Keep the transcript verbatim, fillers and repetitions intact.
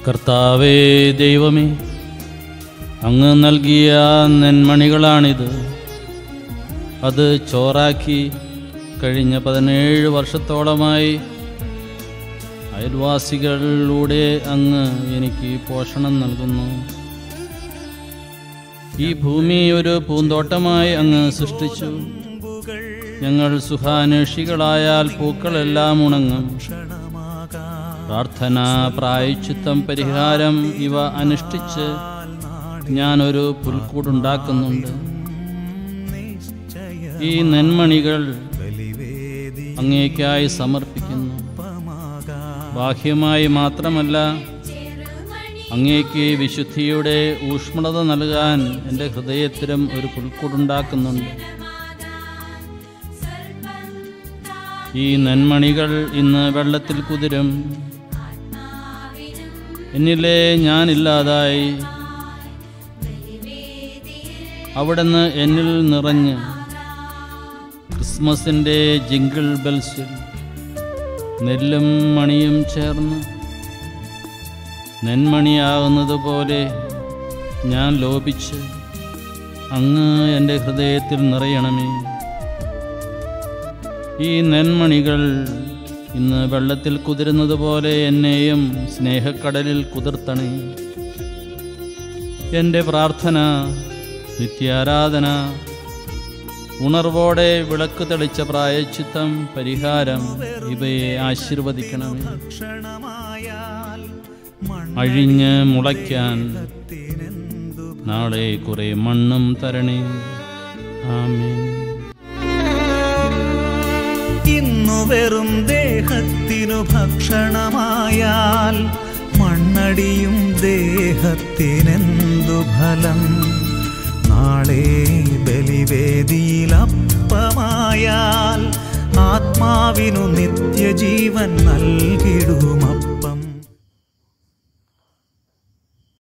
കർത്താവേ ദൈവമേ, അങ്ങ് നൽകിയ നെന്മണികളാണിത്. അത് ചോറാക്കി കഴിഞ്ഞ പതിനേഴ് വർഷത്തോളമായി അയൽവാസികളിലൂടെ അങ്ങ് എനിക്ക് പോഷണം നൽകുന്നു. ഈ ഭൂമി ഒരു പൂന്തോട്ടമായി അങ്ങ് സൃഷ്ടിച്ചു. ഞങ്ങൾ സുഖാന്വേഷികളായാൽ പൂക്കളെല്ലാം ഉണങ്ങും. പ്രാർത്ഥന, പ്രായശ്ചിത്തം, പരിഹാരം ഇവ അനുഷ്ഠിച്ച് ഞാനൊരു പുൽക്കൂടുണ്ടാക്കുന്നുണ്ട്. ഈ നെന്മണികൾ അങ്ങേക്കായി സമർപ്പിക്കുന്നു. ബാഹ്യമായി മാത്രമല്ല, അങ്ങേക്ക് വിശുദ്ധിയുടെ ഊഷ്മളത നൽകാൻ എൻ്റെ ഹൃദയത്തിലും ഒരു പുൽക്കൂടുണ്ടാക്കുന്നുണ്ട്. ഈ നെന്മണികൾ ഇന്ന് വെള്ളത്തിൽ കുതിരും. എന്നിലെ ഞാനില്ലാതായി അവിടുന്ന് എന്നിൽ നിറഞ്ഞ് ക്രിസ്മസിൻ്റെ ജിങ്കിൾ ബെൽസിൽ നെല്ലും മണിയും ചേർന്ന് നെന്മണിയാകുന്നത് പോലെ ഞാൻ ലോപിച്ച് അങ്ങ് എൻ്റെ ഹൃദയത്തിൽ നിറയണമേ. ഈ നെന്മണികൾ ഇന്ന് വെള്ളത്തിൽ കുതിരുന്നത് പോലെ എന്നെയും സ്നേഹക്കടലിൽ കുതിർത്തണേ. എൻ്റെ പ്രാർത്ഥന, നിത്യാരാധന, ഉണർവോടെ വിളക്ക് തെളിച്ച പ്രായശ്ചിത്തം, പരിഹാരം ഇവയെ ആശീർവദിക്കണമേ. അഴിഞ്ഞ് മുളയ്ക്കാൻ നാളെ കുറെ മണ്ണും തരണേ. ആമേൻ. ഇന്നു വെറും ദേഹത്തിനു ഭക്ഷണമായാൽ മണ്ണടിയും ദേഹത്തിനെന്തു ഫലം? നാളെ ബലിവേദിയിൽ അപ്പമായാൽ ആത്മാവിനു നിത്യജീവൻ നൽകിടും.